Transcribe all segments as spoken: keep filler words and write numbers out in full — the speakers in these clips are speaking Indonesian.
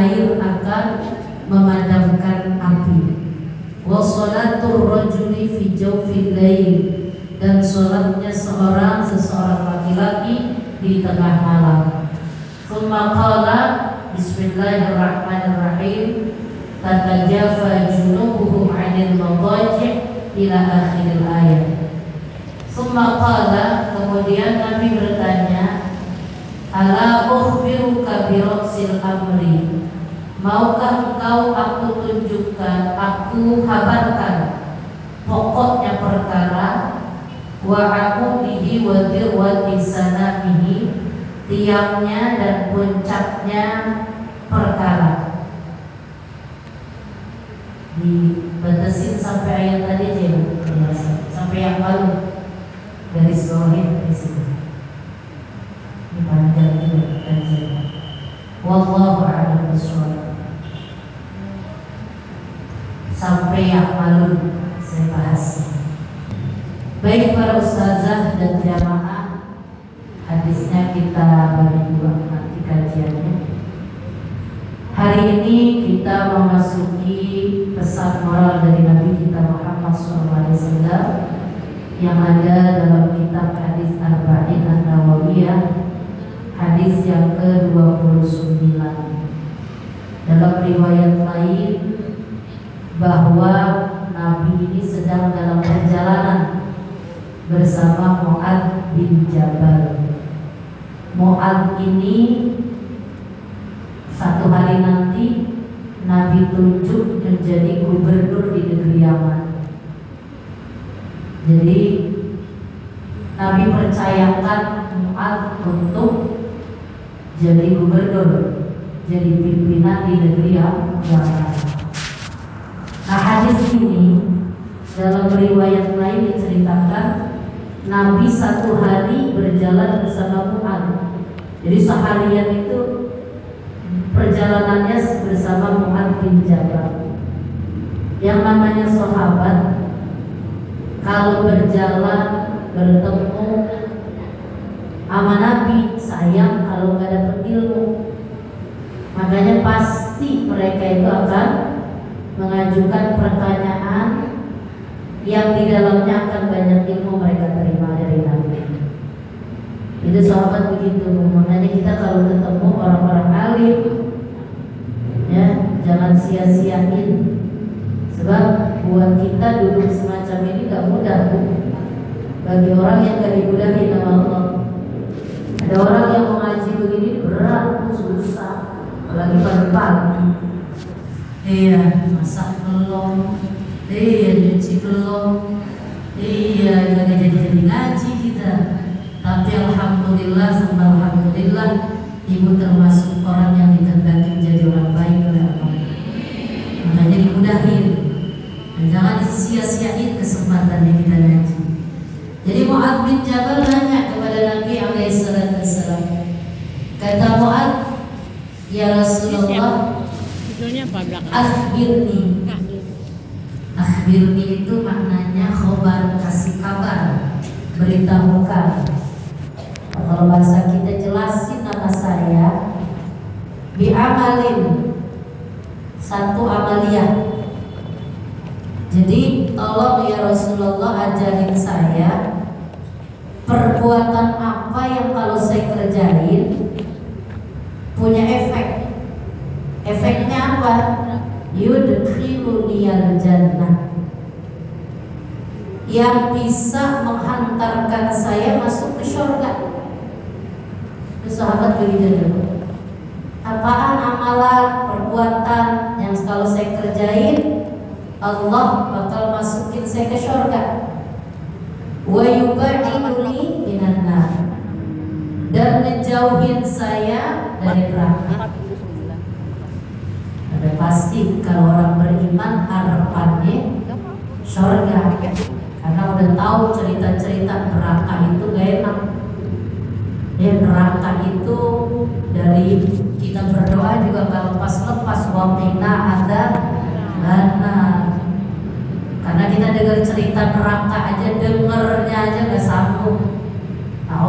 air akan memadamkan api. Wa sholatur rajuli fi jawfil lail, dan sholatnya seorang seseorang laki-laki di tengah malam. Tsumma qala bismillahirrahmanirrahim tatajafa junubuhum 'anil madaji' ila akhiril ayat. Tsumma qala, kemudian Nabi bertanya, ala ukhbiruka bi ra'sil amri, maukah engkau aku tunjukkan, aku habarkan pokoknya perkara, wa amudihi wa dirwati sanamihi, tiangnya dan puncaknya perkara. Dibatasin sampai ayat tadi aja, sampai yang baru garis bawahin di situ. Ini panjang juga kajiannya. Wallahu a'lam bishawab. Sampai yang malu saya bahas. Baik para ustazah dan jamaah, hadisnya kita bagi dua nanti kajiannya. Hari ini kita memasuki pesan moral dari Nabi kita Muhammad shallallahu alaihi wasallam yang ada dalam kitab hadis Arba'in An-Nawawiyah, hadis yang ke dua puluh sembilan. Dalam riwayat lain bahwa Nabi ini sedang dalam perjalanan bersama Mu'adz bin Jabal. Mu'adz ini satu hari nanti Nabi tunjuk menjadi gubernur di negeri Yaman. Jadi Nabi percayakan Mu'adz untuk jadi gubernur, jadi pimpinan di negeri Yaman. Nah, hadis ini dalam riwayat lain diceritakan Nabi satu hari berjalan bersama Mu'adz. Jadi seharian itu perjalanannya bersama Mu'adz bin Jabal. Yang namanya sahabat kalau berjalan bertemu sama Nabi, sayang kalau nggak dapat ilmu. Makanya pasti mereka itu akan mengajukan pertanyaan yang di dalamnya akan banyak ilmu mereka terima dari Nabi. Itu sahabat begitu. Makanya kita kalau ketemu orang-orang alim, ya jangan sia-siain. Sebab buat kita duduk semacam ini gak mudah, Bu. Bagi orang yang gak dimudahi sama Allah. Ada orang yang mau ngaji begini berat, susah, apalagi pagi-pagi. Iya, masak belum, iya cuci belum, iya gak jadi-jadi ngaji kita. Tapi alhamdulillah, sembah alhamdulillah, ibu termasuk orang yang dikehendaki menjadi orang baik oleh Allah. Makanya dimudahin. Dan jangan sia-siain kesempatan yang kita ngaji. Jadi Mu'adz bin Jabal nanya kepada Nabi alaihi salatu wassalam. Kata Mu'adz, ya Rasulullah, akhbirni. Akhbirni itu maknanya khobar, kasih kabar, beritahukan. Kalau bahasa kita jelasin nama saya, bi'amalin, satu amaliyah. Jadi tolong ya Rasulullah ajarin saya perbuatan apa yang kalau saya kerjain punya efek. Efeknya apa? Yudkhiluniyal jannah, yang bisa menghantarkan saya masuk ke surga. Sahabat begitu dulu. Apaan amalan, perbuatan yang kalau saya kerjain Allah bakal masukin saya ke surga. Wa yubaiduni minan nar, dan menjauhin saya dari neraka. Ada pasti kalau orang beriman harapannya surga, karena udah tahu cerita-cerita neraka itu gak enak. Ya, neraka itu dari kita berdoa juga kalau pas lepas waqina ada dana. Karena kita dengar cerita neraka aja, dengernya aja gak sanggup.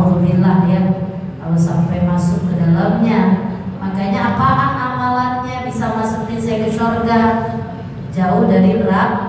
Alhamdulillah ya, kalau sampai masuk ke dalamnya. Makanya apaan amalannya bisa bisa masukin saya ke surga, jauh dari neraka.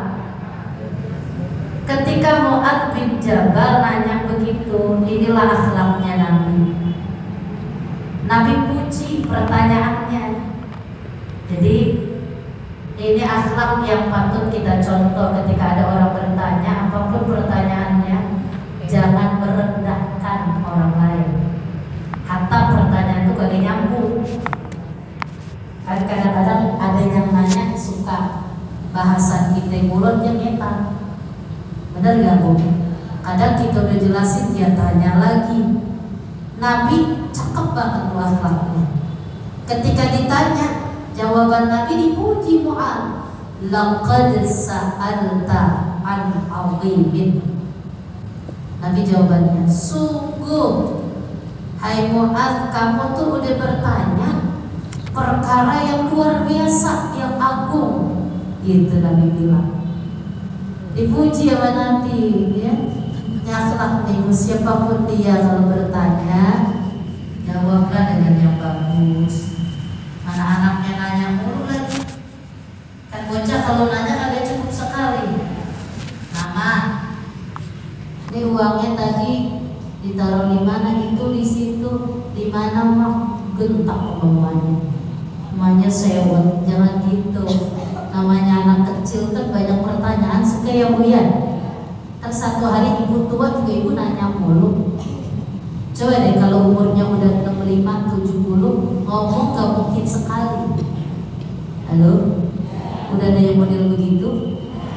Ketika Mu'adz bin Jabal nanya begitu, inilah akhlaknya Nabi. Nabi puji pertanyaannya. Jadi ini akhlak yang patut kita contoh ketika ada orang bertanya, apapun pertanyaannya, jangan merendahkan orang lain. Hatta pertanyaan itu kagak nyambung. Kadang-kadang ada yang nanya suka bahasan kita mulutnya ngetan. Benar gak Bu? Kadang kita udah jelasin dia tanya lagi. Nabi cakep banget tuh akhlaknya. Ketika ditanya, jawaban Nabi dipuji Mu'adz. Laqad sa'alta an 'azimin. Nabi jawabannya, sungguh hai Mu'adz, kamu tuh udah bertanya perkara yang luar biasa, yang agung. Gitu Nabi bilang. Dipuji sama Nabi, ya. Ini akhlak nih, siapapun dia kalau bertanya, jawablah dengan yang bagus. Mana anaknya nanya mulu lagi. Kan bocah kalau nanya kagak cukup sekali. Nama, ini uangnya tadi ditaruh di mana? Itu di situ. Di mana mah? Gentak kemauannya. Namanya sewot, jangan gitu. Namanya anak kecil kan banyak pertanyaan, suka ya Bu ya. Kan satu hari ibu tua juga ibu nanya mulu. Coba deh kalau umurnya udah enam puluh lima, tujuh puluh, ngomong gak mungkin sekali. Halo? Udah ada yang model begitu?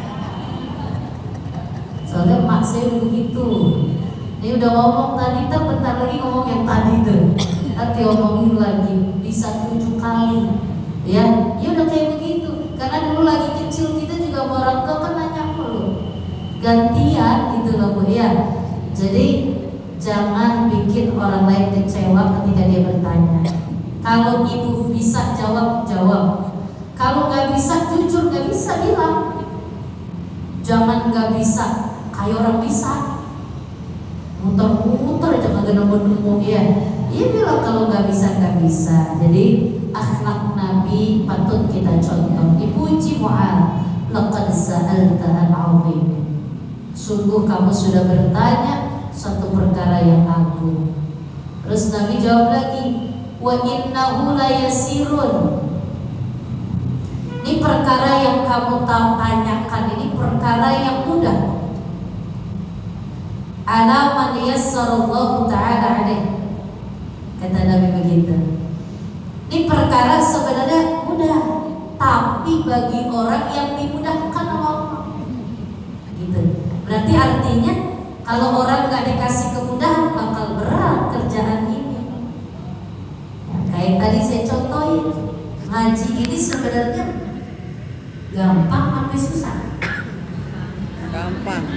Soalnya emak saya udah begitu. Ini udah ngomong tadi, tak bentar lagi ngomong yang tadi tuh. Nanti ngomongin lagi, bisa tujuh kali. Ya, ya udah kayak begitu. Karena dulu lagi kecil kita juga sama orang tua kan nanya mulu. Gantian gitu loh Bu ya. Jadi jangan bikin orang lain kecewa ketika dia bertanya. Kalau ibu bisa jawab, jawab. Kalau nggak bisa, jujur nggak bisa bilang. Jangan nggak bisa, kayak orang bisa. Muter-muter aja nggak nemu-nemu ya. Iya bilang kalau nggak bisa nggak bisa. Jadi akhlak Nabi patut kita contoh. Dipuji Mu'adz, laqad sa'alta an 'azimin. Sungguh kamu sudah bertanya satu perkara yang agung. Terus Nabi jawab lagi, wa innahu la yasirun. Ini perkara yang kamu tanyakan ini perkara yang mudah. Ala man yassarallahu ta'ala alaih. Kata Nabi begitu. Ini perkara sebenarnya mudah, tapi bagi orang yang dimudahkan oleh Allah. Gitu. Berarti artinya kalau orang nggak dikasih kemudahan bakal berat kerjaan ini. Ya, kayak tadi saya contohin, ngaji ini sebenarnya gampang apa susah? Gampang.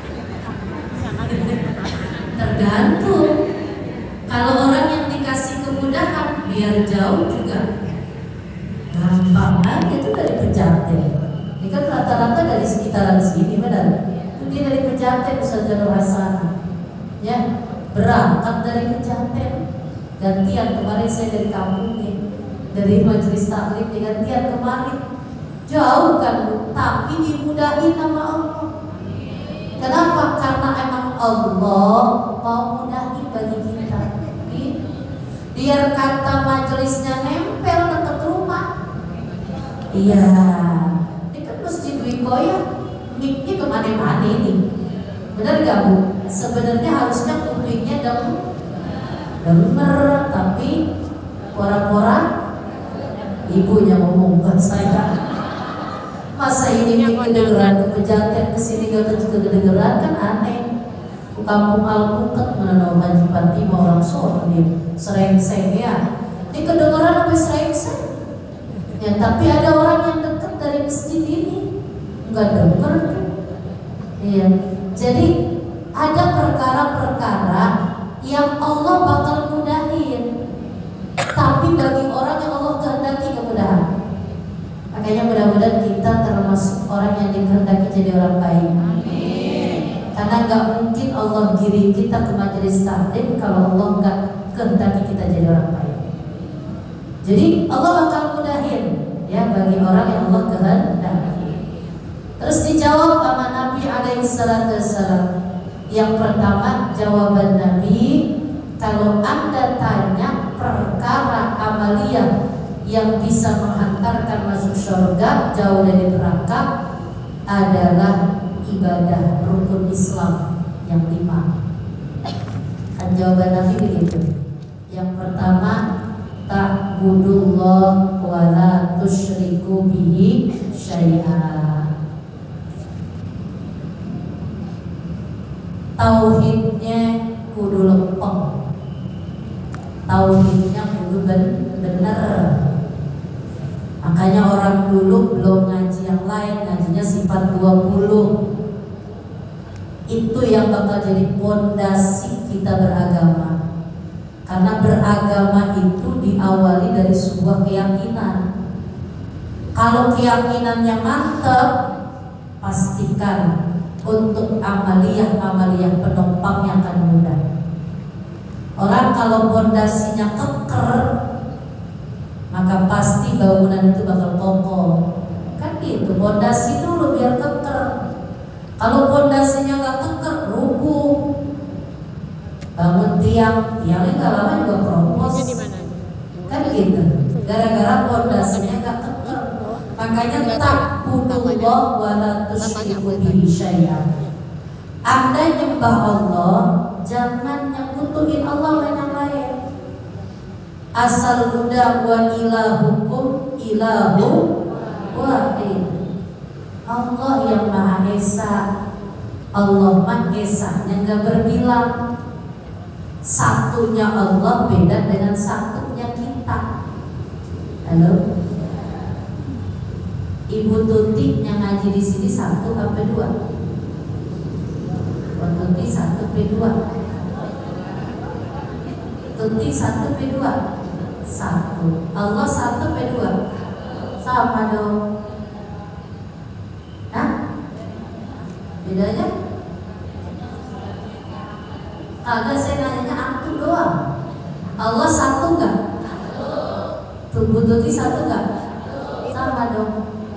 Tergantung. Kalau orang yang dikasih kemudahan biar jauh juga gampang aja itu dari Pejaten. Ini kan rata-rata dari sekitaran sini, benar? Itu dia dari Pejaten, Ustaz Nur Hasan. Ya, berangkat dari Pejaten. Gantian kemarin saya dari kampung nih, dari majelis taklim gantian kemarin. Jauh kan, tapi dimudahin sama Allah. Kenapa? Karena emang Allah mau mudahin bagi kita. Biar kata majelisnya nempel dekat rumah. Iya, ini kan masjid Wikoya, miknya kemana-mana ini. Benar gak Bu? Sebenarnya harusnya kupingnya denger, denger, tapi orang-orang ibunya ngomong buat saya. Masa ini mik kedengeran ke Pejaten, kesini gak kedengeran kan aneh. Kampung Alpukat menanam Haji Fatimah orang sono dia serengseng ya. Ini kedengeran apa serengseng? Ya tapi ada orang yang dekat dari masjid ini nggak denger. Iya. Jadi ada perkara-perkara yang Allah bakal mudahin, tapi bagi orang yang Allah kehendaki kemudahan. Makanya mudah-mudahan kita termasuk orang yang dikehendaki jadi orang baik. Karena nggak mungkin Allah giring kita ke majelis taklim kalau Allah nggak kehendaki kita jadi orang baik. Jadi Allah bakal mudahin, jawaban Nabi, kalau Anda tanya perkara amaliyah yang bisa menghantarkan masuk surga, jauh dari neraka, adalah ibadah rukun Islam yang lima. Kan jawaban Nabi begitu. Yang pertama, ta'budullah wa la tusyriku bihi syai'a. Tauhidnya kudu lempeng, tauhidnya kudu bener. Makanya orang dulu belum ngaji yang lain, ngajinya sifat dua puluh. Itu yang bakal jadi pondasi kita beragama. Karena beragama itu diawali dari sebuah keyakinan. Kalau keyakinannya mantap, pastikan untuk amaliyah-amaliyah penopangnya akan mudah. Orang kalau pondasinya keker, maka pasti bangunan itu bakal kokoh. Kan gitu, pondasi dulu biar keker. Kalau pondasinya nggak keker, rubuh. Bangun tiang, tiangnya nggak lama juga keropos. Kan gitu, gara-gara pondasinya nggak keker. Makanya ta'budullah wa la tusyriku bihi syai'an. Anda nyembah Allah, jangan nyekutuin Allah dengan yang lain. Asal udah wa ilahukum ilahu wahid. Allah yang Maha Esa. Allah Maha Esanya nggak berbilang. Satunya Allah beda dengan satunya kita. Halo, Ibu Tuti yang ngaji di sini satu apa dua? Ibu Tuti satu p dua. Tuti satu p dua. Satu. Allah satu p dua. Sama dong. Hah? Bedanya? Agak saya nanya aku doang. Allah satu nggak? Tubuh Tuti satu nggak? Sama dong.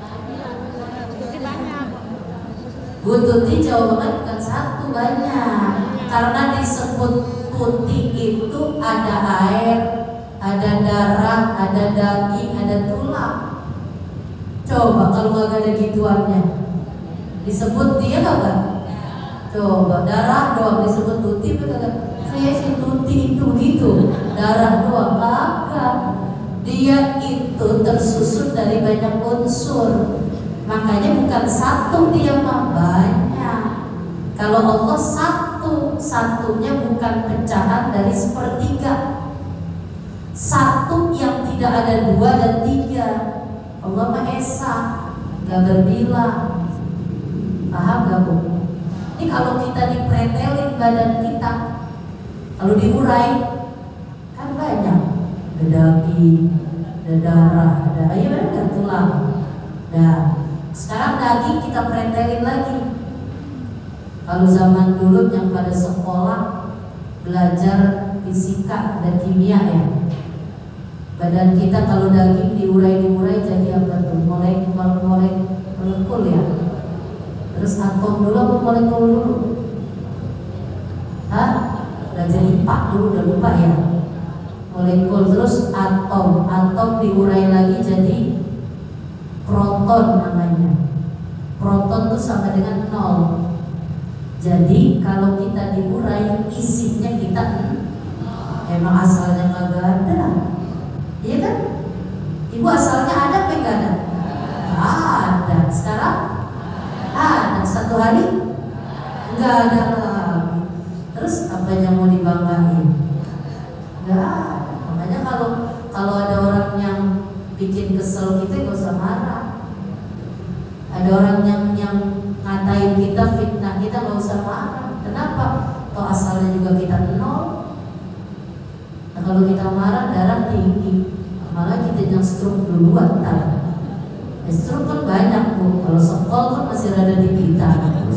Bu Tuti jawabannya bukan satu, banyak. Karena disebut putih itu ada air, ada darah, ada daging, ada tulang. Coba kalau nggak ada gituannya, disebut dia nggak? Coba darah doang disebut tuti, saya si tuti itu gitu, darah doang kagak. Dia itu tersusun dari banyak unsur. Makanya bukan satu, dia mah banyak. Kalau Allah satu, satunya bukan pecahan dari sepertiga. Satu yang tidak ada dua dan tiga. Allah Maha Esa, gak berbilang. Paham gak Bu? Ini kalau kita dipretelin badan kita, kalau diurai, kan banyak. Ada daging, ada darah, ada air, ada tulang. Nah, sekarang daging kita pretelin lagi. Kalau zaman dulu yang pada sekolah belajar fisika dan kimia ya, badan kita kalau daging diurai-diurai jadi apa tuh? Molekul-molekul molekul ya. Terus atom dulu apa molekul dulu? Hah? Udah jadi pak dulu, udah lupa ya. Molekul terus atom, atom diurai lagi jadi proton namanya. Proton itu sama dengan nol. Jadi kalau kita diurai isinya kita emang asalnya kagak ada. Iya kan? Ibu asalnya ada apa enggak ada? Ada. Sekarang ada. Satu hari enggak ada lagi. Terus apa yang mau dibanggain? Enggak ada. Makanya kalau kalau ada orang yang bikin kesel kita gak usah marah. Ada orang yang yang ngatain kita, fitnah kita, gak usah marah. Kenapa? Toh asalnya juga kita nol. Nah, kalau kita marah darah tinggi, malah kita yang stroke duluan. Nah, stroke kan banyak Bu. Kalau sekol kan masih ada di kita.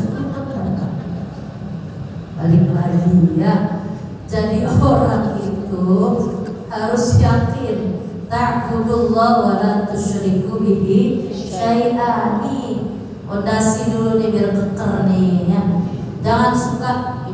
Balik lagi ya. Jadi orang itu harus yakin ta'budullah wa la tusyriku bihi syai'an. Pondasi dulu nih biar keker nih ya. Jangan suka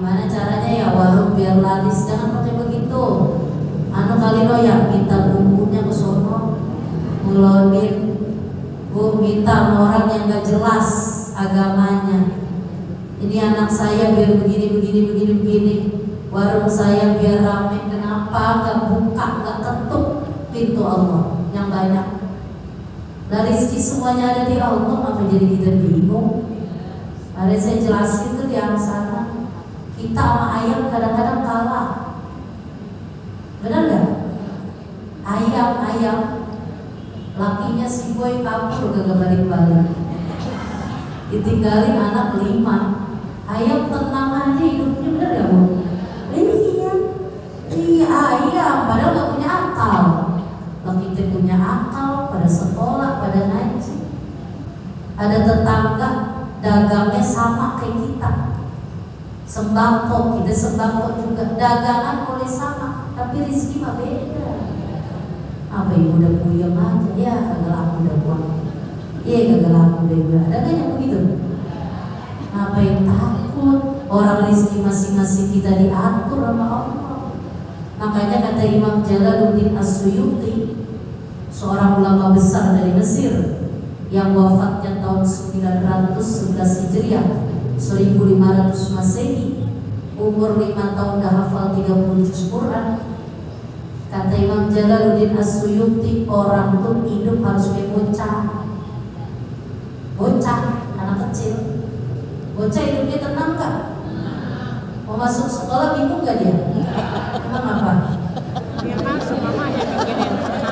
gimana caranya ya warung biar laris, jangan pakai begitu. Anu kali lo ya minta bumbunya ke sono, ngelonin, bu minta sama orang yang gak jelas agamanya. Ini anak saya biar begini begini begini begini, warung saya biar rame. Kenapa gak buka, gak ketuk pintu Allah yang banyak? Dari rezeki semuanya ada di Allah, maka jadi kita bingung. Ada saya jelasin tuh di sana, kita sama ayam kadang-kadang kalah. Benar gak? Ayam-ayam lakinya si boy kabur gak balik-balik, ditinggalin anak lima. Ayam tenang aja hidupnya, benar gak bu? Iya, iya ayam padahal gak punya akal. Kalau kita punya akal, pada sekolah, pada ngaji. Ada tetangga dagangnya sama kayak kita, sembako, kita sembako juga, dagangan boleh sama, tapi rezeki mah beda. Apa ibu udah puyeng aja, ya kagak laku udah puang, iya kagak laku udah puang. Ada kan yang begitu? Apa yang takut? Orang rezeki masing-masing kita diatur sama Allah. Makanya kata Imam Jalaluddin As-Suyuti, seorang ulama besar dari Mesir yang wafatnya tahun sembilan ratus sebelas Hijriah, seribu lima ratus Masehi, umur lima tahun dah hafal tiga puluh juz Quran. Kata Imam Jalaluddin As-Suyuti, orang tuh hidup harus kayak bocah. Bocah, anak kecil. Bocah hidupnya tenang gak? Mau masuk sekolah bingung gak dia? Emang apa? Dia masuk, mamanya bikinin.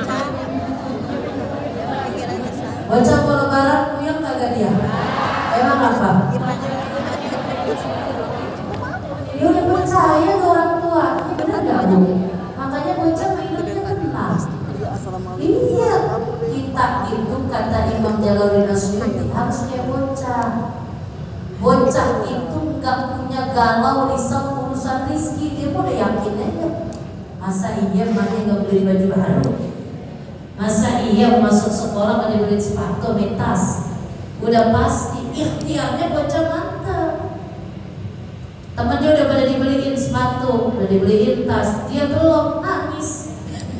Bocah mau lebaran puyeng kagak dia? Emang apa? Dia udah percaya ke orang tua, ini bener gak bu? Makanya bocah hidupnya tenang. Iya, kita itu kata Imam Jalaluddin As-Suyuti harus kayak bocah. Bocah itu nggak punya galau risau urusan rizki, dia udah yakin aja. Masa iya mana nggak beli baju baru? Masa iya masuk sekolah nggak dibeli sepatu, beli tas? Udah pasti ikhtiarnya bocah mantap. Temennya udah pada dibeliin sepatu, udah dibeliin tas, dia belum, nangis.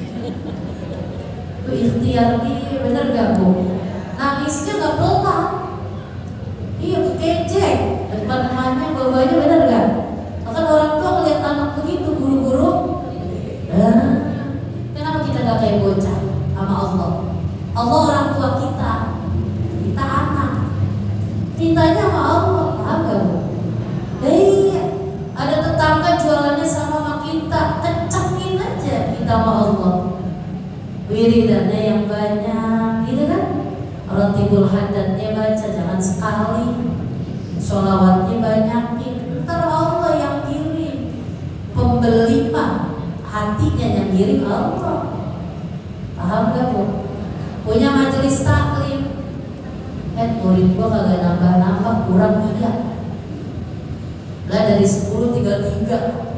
Itu ikhtiar dia, bener gak bu? Nangisnya gak pelan. Iya kecek, depan emaknya bawahnya, bener gak? Bahkan orang tua ngeliat anak begitu, guru-guru, eh, kenapa kita gak kayak bocah sama Allah? Allah orang tua kita, kita anak, cintanya sama Allah, paham gak bu? Iya, ada tetangga jualannya sama sama kita, kencengin aja kita sama Allah. Wiridannya yang banyak, gitu kan? Rotibul hadatnya baca, jangan sekali. Sholawatnya banyakin, ntar Allah yang kirim. Pembeli mah hatinya yang kirim Allah. Paham gak bu? Punya majelis taklim, eh murid gua kagak nambah-nambah, kurang iya. Lah dari sepuluh tinggal tiga.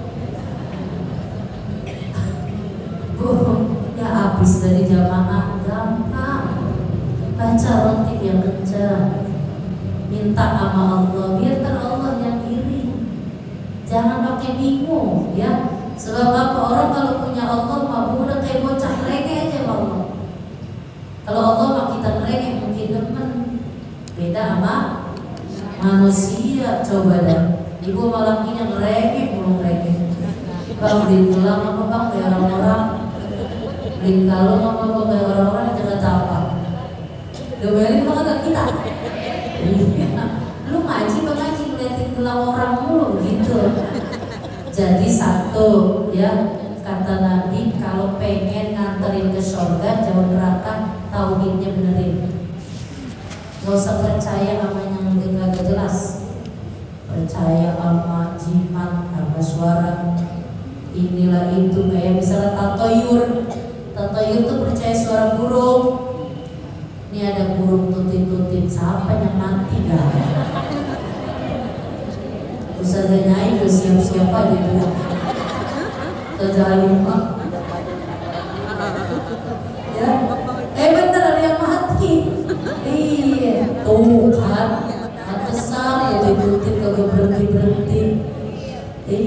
Bu, ya habis dari jamaah gampang. Baca rotib yang kencang, minta sama Allah, biar ntar Allah yang kirim. Jangan pakai bingung ya. Sebab apa, orang kalau punya Allah mah udah kayak bocah mereka aja Allah. Kalau Allah mah kita mereka mungkin demen. Beda sama manusia. Coba dah, ibu malakinya ngerengek mulu ngerengek. Bang beli pulang apa bang kayak orang-orang, beli kalung apa bang kayak orang-orang jangan apa. Domelin mah kagak kita. Lu ngaji bang ngaji ngeliatin gelang orang mulu gitu. Jadi satu ya, kata Nabi kalau pengen nganterin ke surga jauh neraka, tauhidnya benerin. Gak usah percaya sama yang gak jelas. Percaya sama jimat, sama suara inilah itu, kayak misalnya tatoyur. Tatoyur tuh percaya suara burung. Ini ada burung tutin-tutin, siapa yang mati gak? Ustazah Nyai udah siap-siap aja tuh. Ustazah Halimah ya, eh bener ada yang mati. Iya, tuh kan pantesan ya tutin kagak berhenti-berhenti.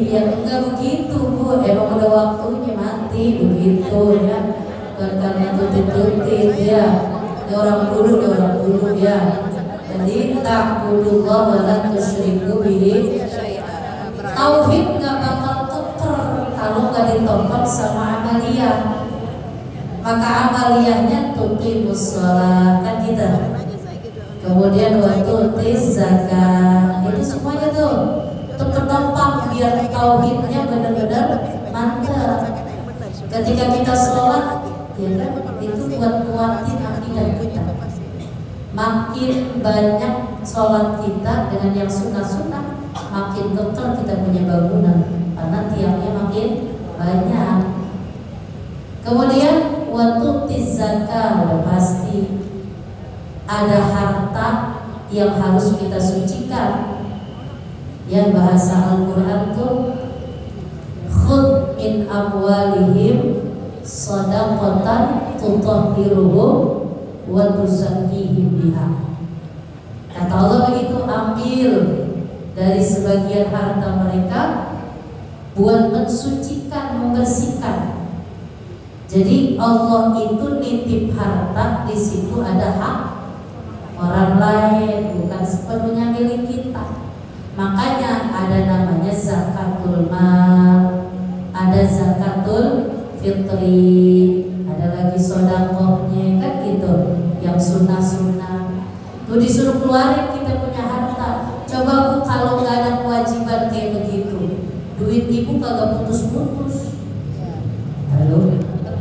biar enggak begitu Bu, emang udah waktunya mati begitu ya. Bukan karena tutit-tutit ya. Ini orang dulu, ini orang dulu ya. Jadi ta'budullah wa la tusyriku bihi. Tauhid nggak bakal keker kalau nggak ditopang sama amaliyah. Maka amaliyahnya tuqimus shalah kan kita. Kemudian waktu tis zakat, itu semuanya tuh untuk penopang biar tauhidnya benar-benar mantap. Ketika kita sholat, ya kan, itu buat kuatin akidah kita. Makin banyak sholat kita dengan yang sunnah-sunnah, makin kekal kita punya bangunan karena tiangnya makin banyak. Kemudian waktu tis zakat, udah pasti ada harta yang harus kita sucikan. Yang bahasa Al-Quran tuh khud min amwalihim shadaqatan tutahhiruhum wa tuzakkihim biha. Kata Allah begitu, ambil dari sebagian harta mereka buat mensucikan, membersihkan. Jadi Allah itu nitip harta, di situ ada hak orang lain, bukan sepenuhnya milik kita. Makanya ada namanya zakatul mal, ada zakatul fitri, ada lagi sodakohnya kan gitu, yang sunnah-sunnah. Tuh disuruh keluarin kita punya harta. Coba Bu, kalau nggak ada kewajiban kayak begitu, duit ibu kagak putus-putus. Halo?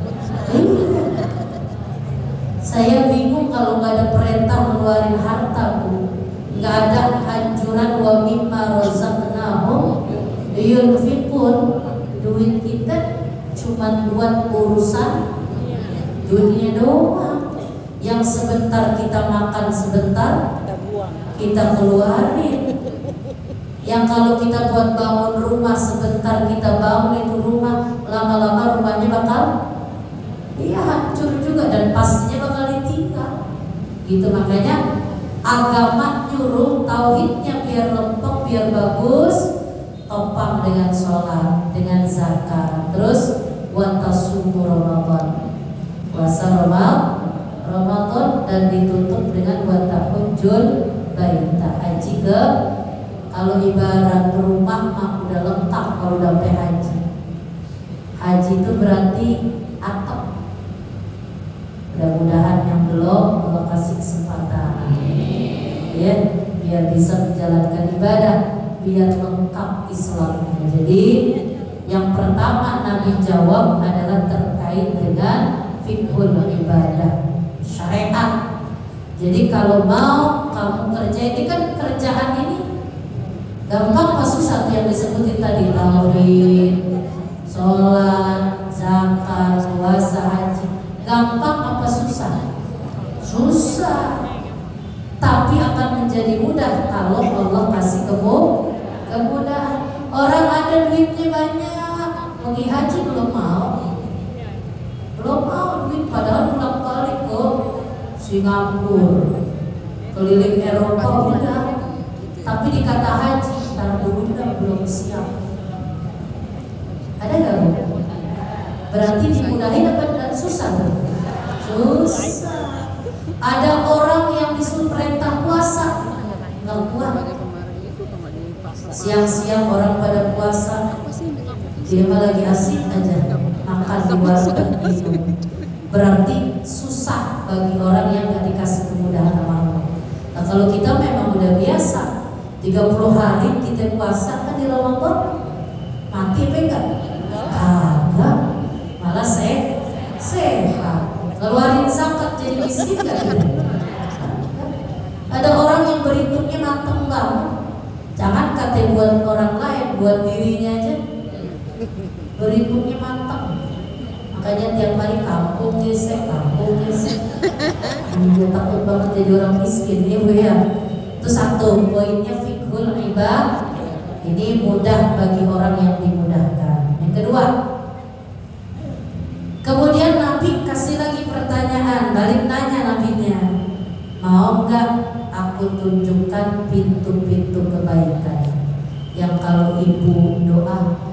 Saya bingung kalau nggak ada perintah ngeluarin harta Bu, nggak ada anjuran wa mimma razaqnahum yunfiqun. Duit kita cuma buat urusan dunia doang. Yang sebentar kita makan, sebentar kita keluarin. Yang kalau kita buat bangun rumah, sebentar kita bangun itu rumah, lama-lama rumahnya bakal iya hancur juga dan pastinya bakal ditinggal. Gitu, makanya agama nyuruh tauhidnya biar lempeng, biar bagus, topang dengan sholat, dengan zakat, terus watasumu Ramadan, puasa Ramadan, dan ditutup dengan watahujjul baita, haji ke. Kalau ibarat rumah mah udah lengkap kalau udah sampai haji. Haji itu berarti atap. Mudah-mudahan yang belum Allah kasih kesempatan, ya, biar bisa menjalankan ibadah, biar lengkap Islamnya. Jadi yang pertama Nabi jawab adalah terkait dengan fiqhul ibadah, syariat. Jadi kalau mau kamu kerja, ini kan kerjaan ini gampang apa susah yang disebutin tadi, tauhid, sholat, zakat, puasa, haji. Gampang apa susah? Susah. Tapi akan menjadi mudah kalau Allah kasih kemu kemudahan. Orang ada duitnya banyak, pergi haji belum mau, belum mau duit, padahal pulang balik ke Singapura, keliling Eropa udah. Tapi dikata haji, tar dulu udah belum siap. Ada nggak Bu? Berarti dimudahin apa susah? Susah. Ada orang yang disuruh perintah puasa nggak kuat. Siang-siang orang pada puasa, dia mah lagi asik aja makan di warung minum. Berarti susah bagi orang yang nggak dikasih kemudahan sama Allah. Nah kalau kita memang udah biasa tiga puluh hari kita puasa kan di Ramadan, mati apa enggak? Kagak, malah se sehat. Ngeluarin zakat jadi miskin gak gitu? Ada orang yang berhitungnya mateng banget. Jangan kata buat orang lain, buat dirinya aja berhitungnya mateng. Makanya tiap hari kampung gesek, kampung gesek. Dia takut banget jadi orang miskin ya Bu ya. Itu satu poinnya, fiqhul ibadah. Ini mudah bagi orang yang dimudahkan. Yang kedua, kemudian Nabi kasih lagi pertanyaan, balik nanya nabinya, mau nggak aku tunjukkan pintu-pintu kebaikan yang kalau ibu doa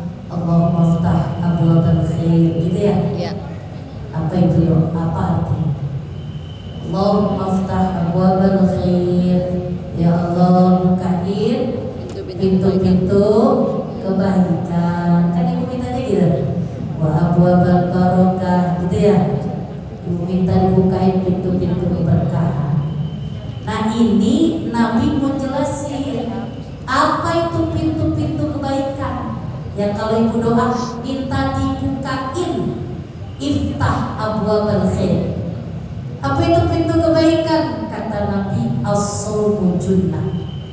maftah abwabal khair, gitu ya? Iya. Apa itu doa? Apa artinya? Allahumma maftah abwabal khair, ya Allah bukain pintu-pintu kebaikan. Kan ibu mintanya gitu. Wa abwabal barokah, gitu ya? Ibu minta dibukain pintu-pintu keberkahan. Nah ini Nabi mau jelasin apa itu pintu-pintu kebaikan. Ya kalau ibu doa minta dibukain, iftah abwabal khair. Apa itu pintu kebaikan? Kata Nabi, as-shawmu junnah.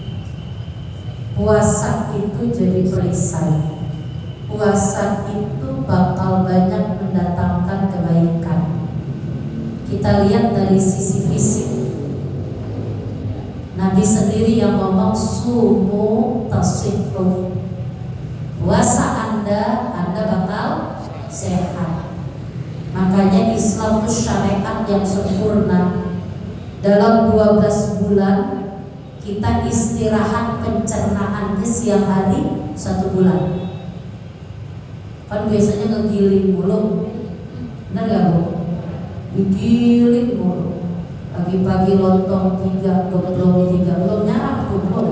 Puasa itu jadi perisai. Puasa itu bakal banyak mendatangkan kebaikan. Kita lihat dari sisi fisik. Nabi sendiri yang ngomong sumu tasihhu. Puasa Anda, Anda bakal sehat. Makanya Islam itu syariat yang sempurna. Dalam dua belas bulan kita istirahat pencernaannya siang hari satu bulan. Kan biasanya ngegiling mulu, benar gak Bu? Digiling mulu. Pagi-pagi lontong tiga, goblong tiga, belum nyarap tuh belum.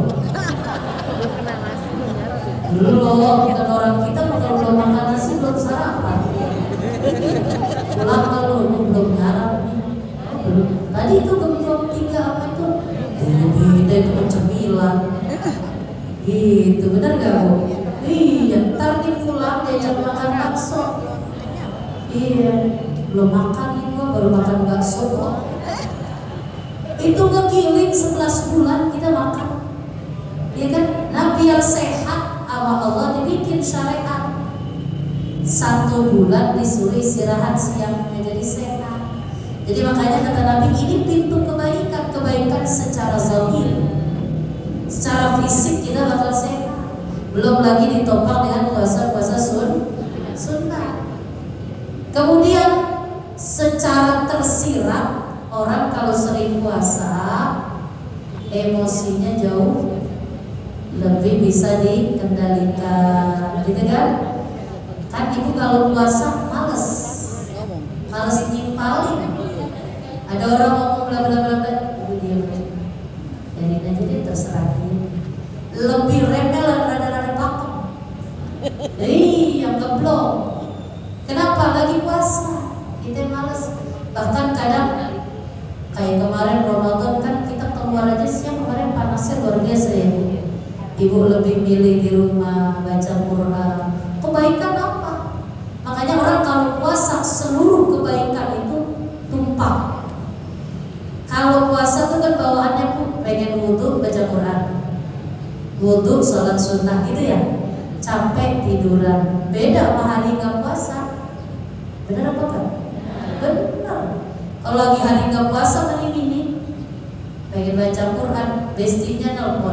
Belum, kan orang kita kalau belum makan nasi belum sarapan. Pulang kalau belum nyarap nih. Tadi itu goblong tiga apa itu? Ini itu cemilan. Gitu, benar gak Bu? Iya, ntar nih pulang diajak makan bakso. Iya, belum makan nih gua, baru makan bakso kok. Itu ngegiling sebelas bulan kita makan. Ya kan? Nah biar sehat sama Allah dibikin syariat. Satu bulan disuruh istirahat siang jadi sehat. Jadi makanya kata Nabi ini pintu kebaikan, kebaikan secara zahir. Secara fisik kita bakal sehat. Belum lagi ditopang dengan puasa-puasa sun, sunnah. Kemudian secara tersirat, orang kalau sering puasa emosinya jauh lebih bisa dikendalikan, gitu kan? Kan ibu kalau puasa males, males nyimpalin. Ada orang ngomong bla bla bla bla, ibu diam aja. Jadi aja dia terserah dia. Lebih remel rada-rada pakem. Ih, yang geblok. Kenapa lagi puasa? Kita males. Bahkan kadang kayak kemarin Ramadan kan kita keluar aja siang, kemarin panasnya luar biasa ya Bu. Ibu lebih milih di rumah baca Quran. Kebaikan apa? Makanya orang kalau puasa seluruh kebaikan itu tumpah. Kalau puasa itu kan bawaannya Bu pengen wudhu baca Quran, wudhu sholat sunnah gitu ya. Capek tiduran. Beda sama hari nggak puasa. Benar apa kan? Benar. Kalau lagi hari nggak puasa kan ini pengen baca Quran, bestinya nelpon.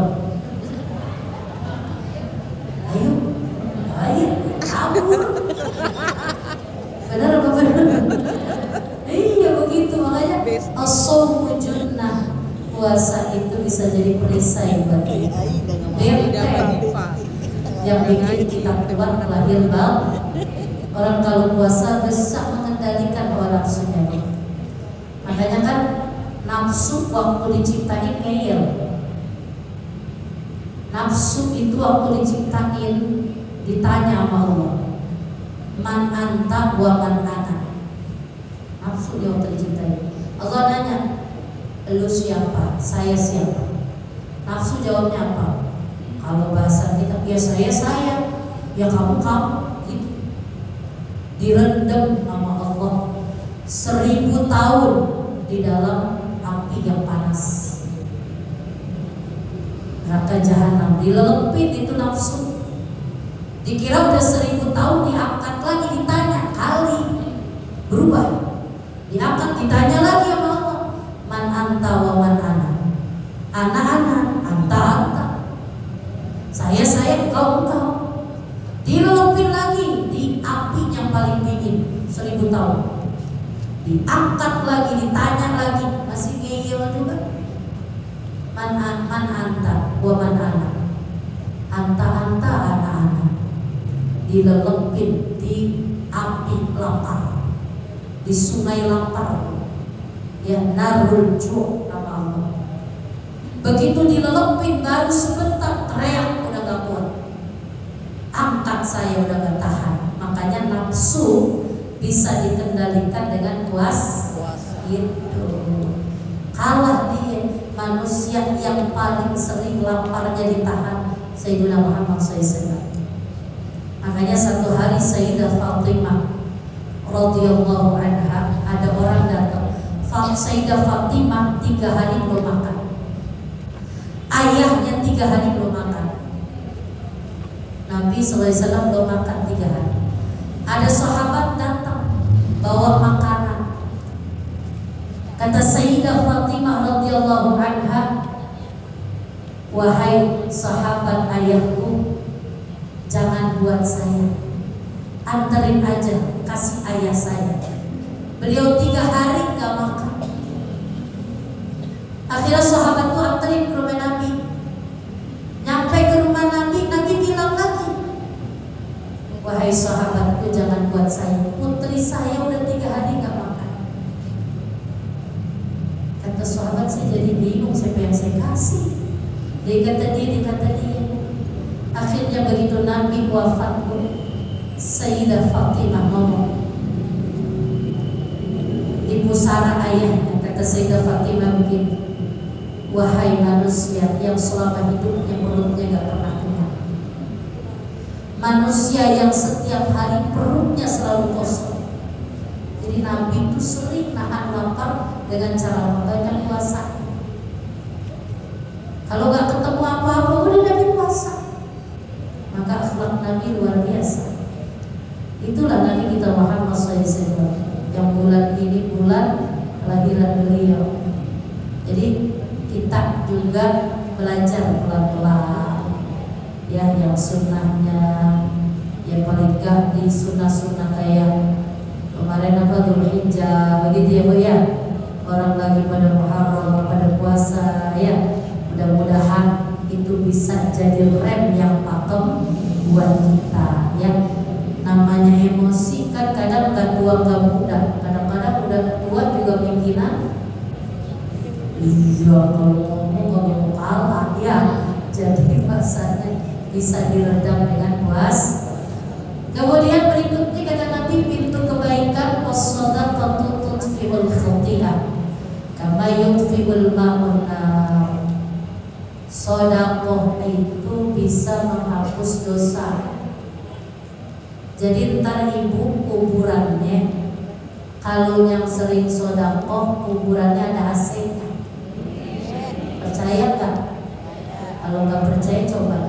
Ayo, ayo, kabur. Benar apa benar? Iya begitu, makanya as-shawmu junnah. Puasa itu bisa jadi perisai buat kita. Benteng yang bikin kita kuat lahir bal. Orang kalau puasa bisa mengendalikan hawa nafsunya. Makanya kan nafsu waktu diciptain ngeyel. Nafsu itu waktu diciptain ditanya sama Allah, man anta wa man ana. Nafsu dia waktu diciptain. Allah nanya, lu siapa? Saya siapa? Nafsu jawabnya apa? Kalau bahasa kita, ya saya saya, ya kamu kamu. Gitu. Direndam sama Allah seribu tahun di dalam api yang panas, neraka jahanam. Dilelepin itu nafsu. Dikira udah seribu tahun, diangkat lagi ditanya kali berubah. Diangkat ditanya lagi sama Allah, man anta wa man ana. Anak-anak, anta-anta. Saya saya, engkau engkau. Dilelepin lagi di api yang paling dingin seribu tahun. Diangkat lagi, ditanya lagi, masih ngeyel juga. Man man anta wa man ana. Anta anta anak-anak. dilelepin di api lapar, di sungai lapar, ya narul ju' nama Allah. Begitu dilelepin baru sebentar teriak udah gak kuat, angkat saya udah gak tahan. Makanya nafsu bisa dikendalikan dengan puas itu. Kalah dia manusia yang paling sering laparnya ditahan, Sayyidina Muhammad shallallahu alaihi wasallam. Makanya satu hari Sayyidah Fatimah radhiyallahu anha, ada orang datang, Sayyidah Fatimah tiga hari belum makan, ayahnya tiga hari belum makan, Nabi shallallahu alaihi wasallam belum makan tiga hari. Ada sahabat datang bawa makanan. Kata Sayyidah Fatimah radhiyallahu anha, wahai sahabat ayahku, jangan buat saya, anterin aja, kasih ayah saya. Beliau tiga hari gak makan. Akhirnya sahabat itu anterin ke rumah Nabi. Nyampe ke rumah Nabi, Nabi bilang lagi, wahai sahabatku, jangan buat saya, putri saya udah tiga hari gak makan. Kata sahabat, saya jadi bingung siapa yang saya kasih. Dia kata dia, dia kata dia. Akhirnya begitu Nabi wafat pun, Sayyidah Fatimah ngomong di pusara ayahnya. Kata Sayyidah Fatimah begini, wahai manusia yang selama hidupnya perutnya gak pernah kenyang, manusia yang setiap hari perutnya selalu kosong. Jadi Nabi itu sering nahan lapar dengan cara membanyak puasa. Kalau gak ketemu apa-apa udah Nabi puasa. Maka akhlak Nabi luar biasa. Itulah Nabi kita Muhammad shallallahu alaihi wasallam, yang bulan ini bulan kelahiran beliau. Jadi kita juga belajar pelan-pelan, ya, yang sunnahnya, yang paling gak di sunnah-sunnah kayak kemarin apa Dzulhijjah, begitu ya Bu ya. Orang lagi pada Muharram, pada puasa, ya. Mudah-mudahan itu bisa jadi rem yang pakem buat kita, ya. Namanya emosi kan kadang gak tua gak muda, kadang-kadang udah tua juga mikiran, iya kalau ngomong gak mau kalah, ya. Jadi masanya bisa diredam dengan puas. Kemudian berikutnya kata Nabi, pintu kebaikan was-shadaqatu tudfi'ul khati'ah kama yudfi'ul ma'un nar. Sedekah itu bisa menghapus dosa. Jadi ntar ibu kuburannya, kalau yang sering sedekah kuburannya ada A C-nya. Percaya nggak? Kalau nggak percaya coba.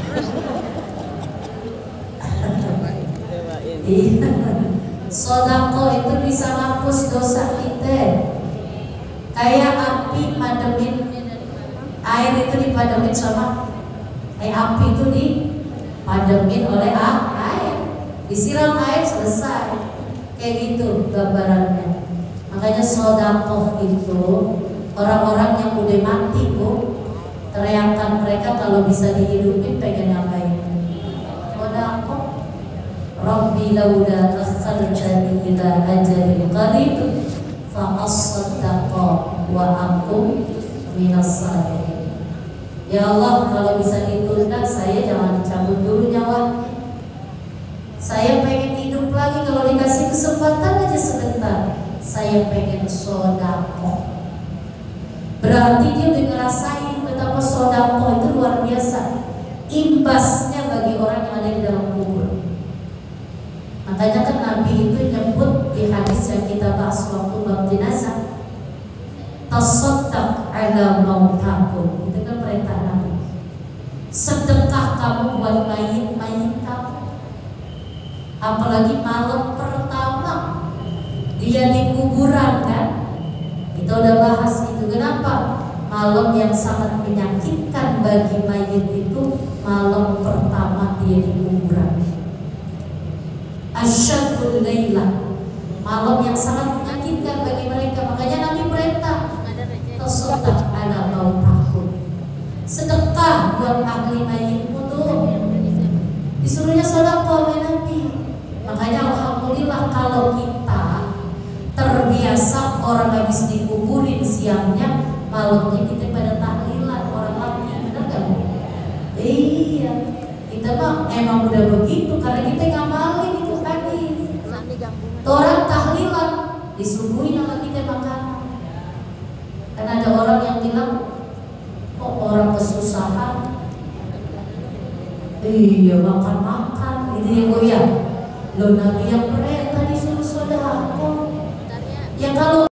Sedekah itu bisa menghapus dosa kita. Kayak api mademin air itu dipademin sama eh api itu dipademin oleh air, disiram air selesai, kayak gitu gambarannya. Makanya sedekah itu orang-orang yang udah mati Bu, teriakan mereka kalau bisa dihidupin pengen ngapain? Sedekah. Rabbi lauda akhartani ila ajalin qarib fa asaddaqa wa akum minas salihin. Ya Allah, kalau bisa ditunda saya jangan dicabut dulu nyawa. Saya pengen hidup lagi, kalau dikasih kesempatan aja sebentar. Saya pengen sedekah. Berarti dia udah ngerasain betapa sedekah itu luar biasa imbasnya bagi orang yang ada di dalam kubur. Makanya kan Nabi itu nyebut di hadis yang kita bahas waktu bab jenazah, tasaddaq ala mautakum, itu kan perintah Nabi. Sedekah kamu buat mayit-mayit kamu. Apalagi malam pertama dia di kuburan kan, kita udah bahas itu. Kenapa? Malam yang sangat menyakitkan bagi mayit itu malam pertama dia di kuburan. Asyadul layla, malam yang sangat menyakitkan bagi mereka. Makanya Nabi perintah tasaddaq ala mautakum, sedekah buat ahli mayitmu tuh. Disuruhnya sedekah oleh Nabi. kalau kita terbiasa orang habis dikuburin siangnya, malamnya kita pada tahlilan orang laki, benar gak Bu? Iya, kita mah emang udah begitu karena kita ngamalin itu hadis. Orang tahlilan disuguhin sama kita makanan. Karena ada orang yang bilang, kok orang kesusahan, iya makan-makan, itu yang goyang. Lo Nabi yang perintah disuruh sedekah. Ya kalau